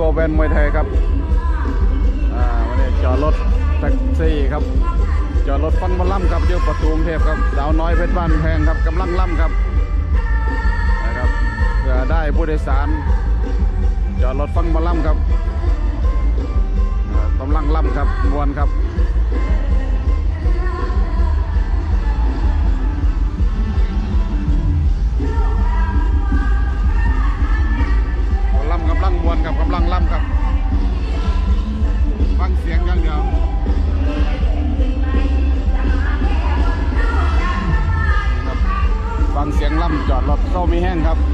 วแวนมวยไทยครับวันนี้จอดรถแท็กซี่ครับจอดรถฟังบอลล่ำครับอยู่ประตูกรุงเทพครับสาวน้อยเพชรบ้านแพงครับกำลังล่ำครับนะครับเพื่อได้ผู้โดยสารจอดรถฟังบอลล่ำครับกำลังล่ำครับมวนครับล่ำกำลังมวนครับกำลังล่ำครับฟังเสียงอย่างเดียวครับฟังเสียงล่ำจอดรถเข้ามีแห้งครับ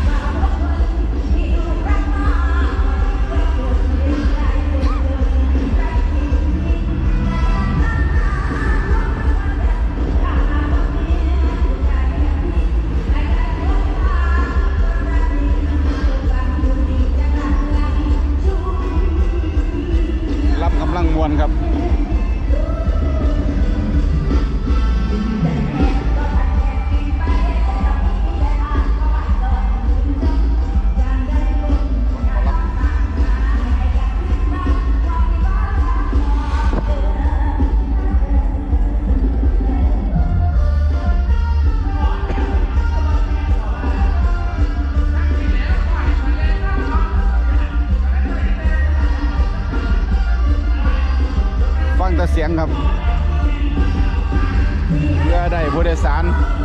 กำลังมวนครับฟังแต่เสียงครับเพื่อได้ผู้โดยสาร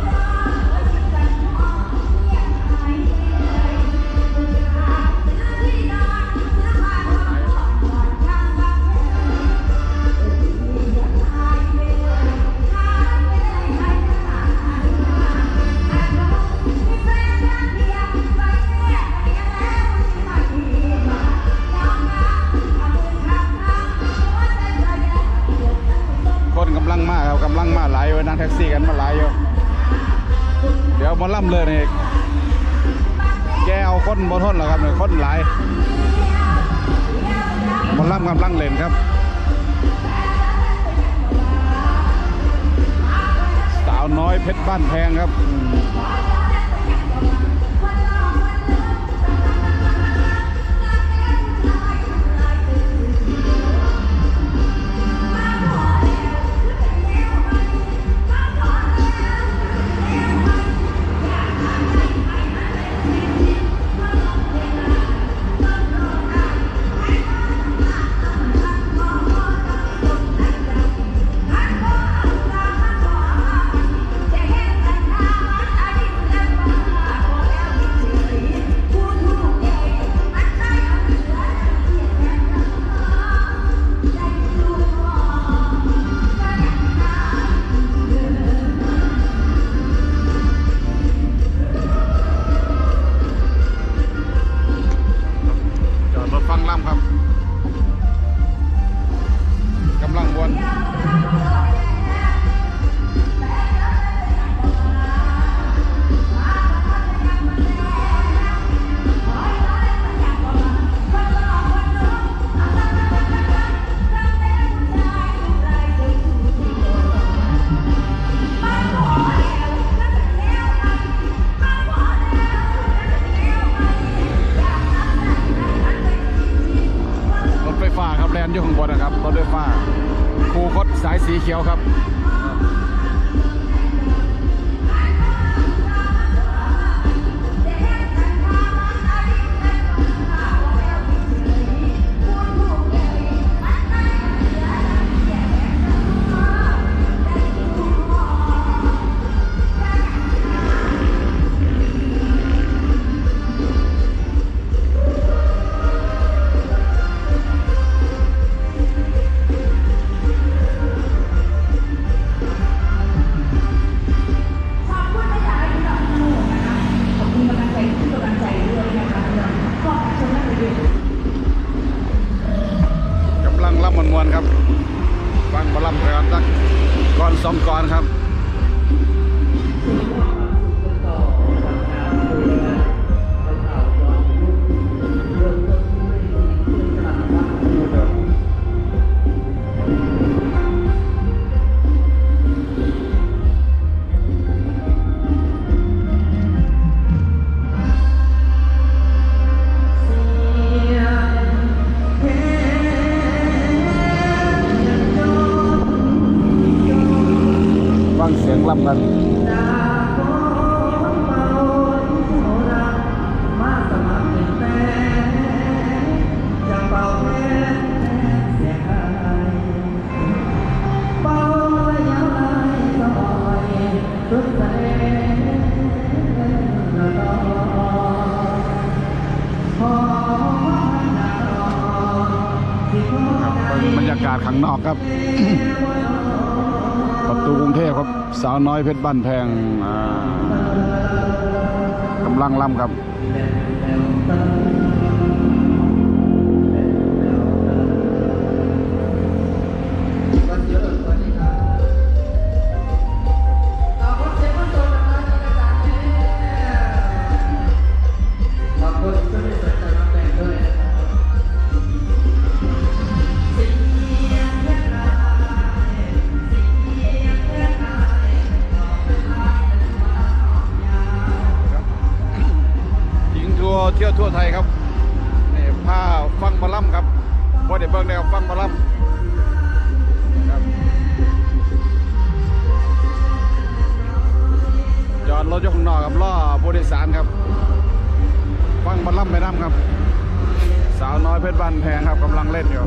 คนกำลังมาครับกำลังมาหลายอยู่นั่งแท็กซี่กันมาหลายอยู่เดี๋ยวมาล่ำเลยนี่แกเอาคนบนทนเหรอครับเนี่ยคนหลายมาล่ำกำลังเล่นครับสาวน้อยเพชรบ้านแพงครับฟังล่ำครับกำลังวนฟ้าครับแลนด์อยู่ข้างบนนะครับรถไฟฟ้าคูคตสายสีเขียวครับมวนๆครับฟังบอลลัมก่อนสักก่อนสองก่อนครับเสียงำกันบรรยากาศข้างนอกครับ ประตูกรุงเทพครับสาวน้อยเพชรบ้านแพงกำลังล่ำครับเที่ยวทั่วไทยครับนี่ผ้าฟังบอลลัมครับพอเดี๋ยวเบิ่งได้ครับฟังบอลลัมครับจอดรถอยู่ข้างนอกครับล้อผู้โดยสารครับฟังบอลลัมไปน้ำครับสาวน้อยเพชรบ้านแพงครับกำลังเล่นอยู่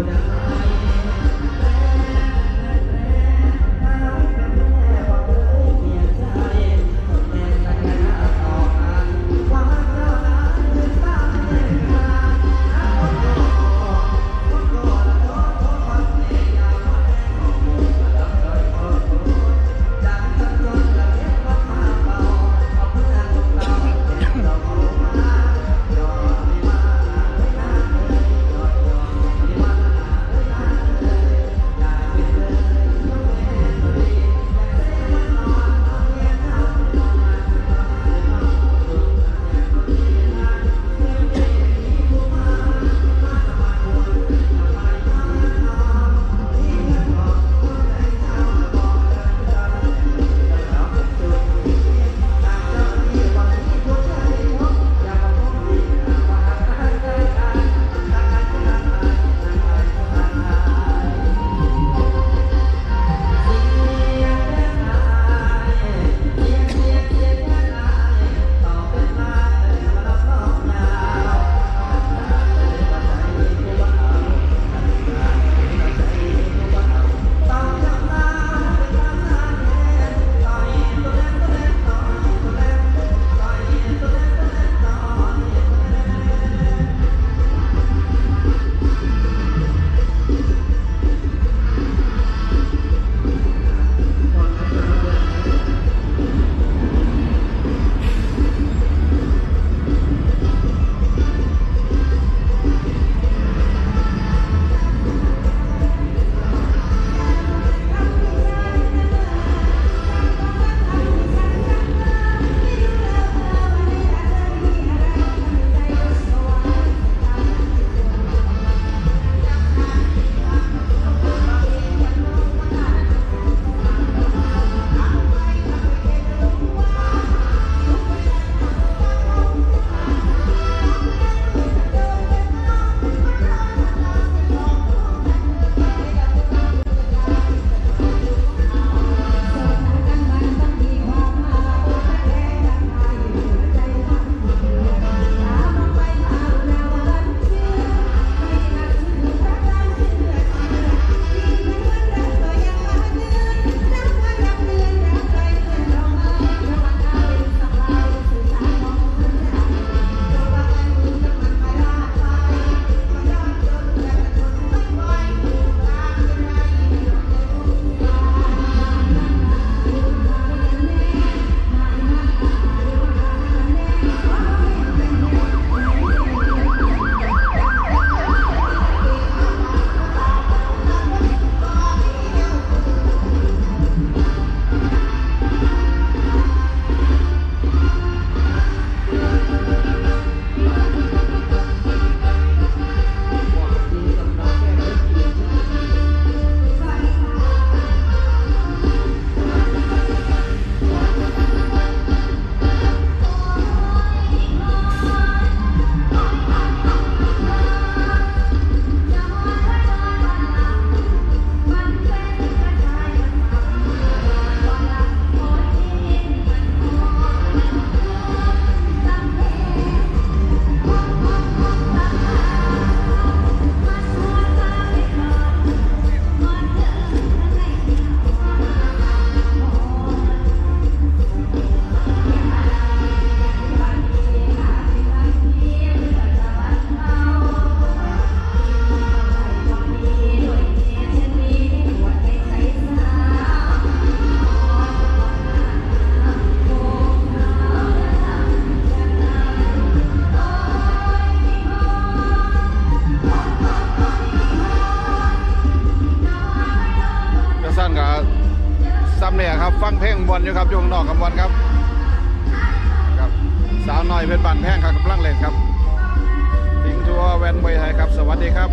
วนอยู่ครับอยู่ข้างนอกกำมวนครับครับสาวน้อยเพชรบ้านแพงครับกำลังเล่นครับทิ้งทัวร์แวนมวยไทยครับสวัสดีครับ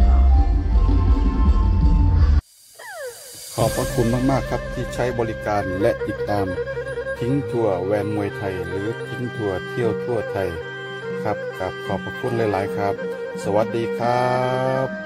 ขอบพระคุณมากๆครับที่ใช้บริการและติดตามทิ้งทัวร์แวนมวยไทยหรือทิ้งทัวร์เที่ยวทั่วไทยครับขอบพระคุณหลายๆครับสวัสดีครับ